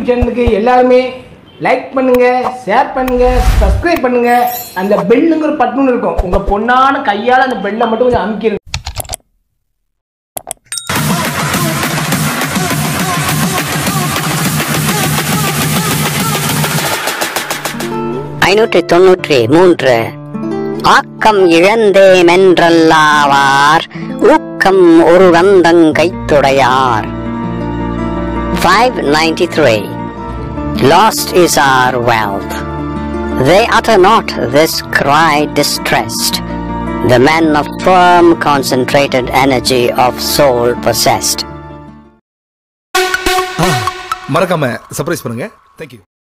YouTube சேனலுக்கு எல்லாருமே like பண்ணுங்க, ஷேர் பண்ணுங்க, சப்ஸ்கிரைப் பண்ணுங்க. அந்த பெல்லுங்கிற பட்டன் இருக்கும், உங்க பொண்ணான கையால் அந்த பெல்லை மட்டும் கொஞ்சம் அமுக்கிடுங்க. 593 ஆக்கம் இழந்தே மென்றல்லாவார் ஊக்கம் ஒரு வந்தங்கைத்துடையார். 593 Lost is our wealth. They utter not this cry distressed, the men of firm concentrated energy of soul possessed. மறக்காம சர்ப்ரைஸ் பண்ணுங்க. Thank you.